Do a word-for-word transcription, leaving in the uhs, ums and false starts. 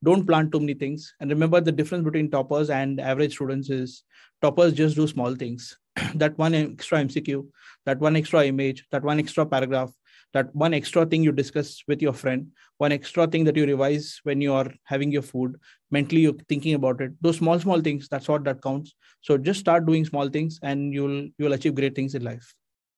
Don't plan too many things. And remember, the difference between toppers and average students is toppers just do small things. That one extra M C Q, that one extra image, that one extra paragraph, that one extra thing you discuss with your friend, one extra thing that you revise when you are having your food, mentally you're thinking about it. Those small, small things, that's what that counts. So just start doing small things and you'll you'll achieve great things in life.